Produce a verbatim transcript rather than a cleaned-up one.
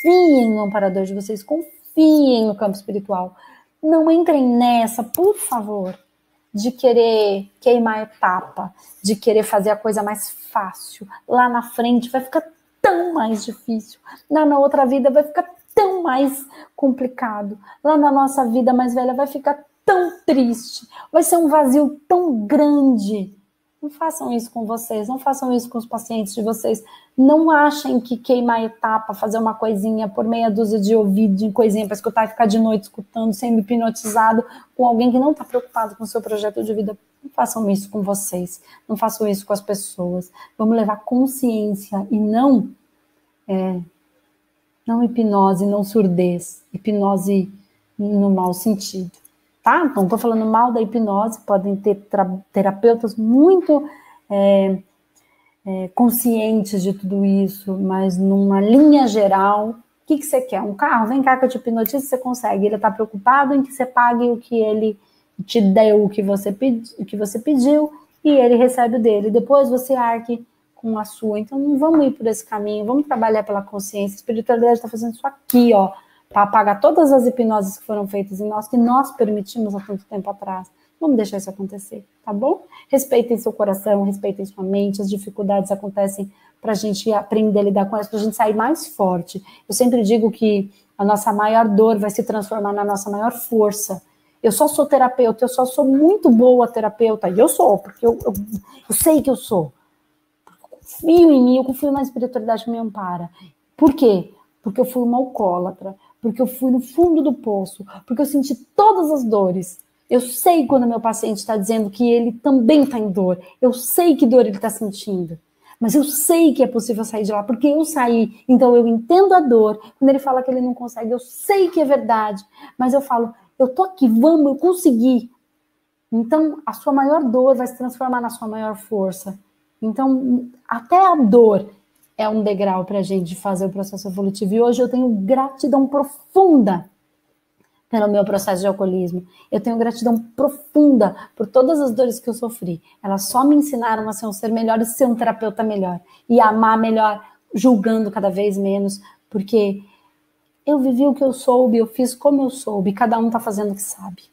confiem no amparador de vocês, confiem no campo espiritual. Não entrem nessa, por favor, de querer queimar etapa, de querer fazer a coisa mais fácil. Lá na frente vai ficar tão mais difícil. Lá na outra vida vai ficar tão mais complicado. Lá na nossa vida mais velha vai ficar tão triste. Vai ser um vazio tão grande. Não façam isso com vocês, não façam isso com os pacientes de vocês. Não achem que queimar etapa, fazer uma coisinha por meia dúzia de ouvido, de coisinha para escutar e ficar de noite escutando, sendo hipnotizado com alguém que não está preocupado com o seu projeto de vida. Não façam isso com vocês, não façam isso com as pessoas. Vamos levar consciência e não, é, não hipnose, não surdez, hipnose no mau sentido. Tá? Não estou falando mal da hipnose, podem ter terapeutas muito é, é, conscientes de tudo isso, mas numa linha geral, o que, que você quer? Um carro? Vem cá que eu te hipnotizo, você consegue. Ele está preocupado em que você pague o que ele te deu, o que você, pedi, o que você pediu, e ele recebe o dele. Depois você arque com a sua. Então não vamos ir por esse caminho, vamos trabalhar pela consciência. A espiritualidade está fazendo isso aqui, ó, para apagar todas as hipnoses que foram feitas em nós, que nós permitimos há tanto tempo atrás. Vamos deixar isso acontecer, tá bom? Respeitem seu coração, respeitem sua mente, as dificuldades acontecem para a gente aprender a lidar com elas, para a gente sair mais forte. Eu sempre digo que a nossa maior dor vai se transformar na nossa maior força. Eu só sou terapeuta, eu só sou muito boa terapeuta, e eu sou, porque eu, eu, eu sei que eu sou. Eu confio em mim, eu confio na espiritualidade que me ampara. Por quê? Porque eu fui uma alcoólatra, porque eu fui no fundo do poço, porque eu senti todas as dores. Eu sei quando meu paciente está dizendo que ele também está em dor. Eu sei que dor ele está sentindo. Mas eu sei que é possível sair de lá, porque eu saí. Então eu entendo a dor. Quando ele fala que ele não consegue, eu sei que é verdade. Mas eu falo, eu tô aqui, vamos, eu consegui. Então a sua maior dor vai se transformar na sua maior força. Então até a dor é um degrau para a gente fazer o processo evolutivo. E hoje eu tenho gratidão profunda pelo meu processo de alcoolismo. Eu tenho gratidão profunda por todas as dores que eu sofri. Elas só me ensinaram a ser um ser melhor e ser um terapeuta melhor. E amar melhor, julgando cada vez menos. Porque eu vivi o que eu soube, eu fiz como eu soube. Cada um está fazendo o que sabe.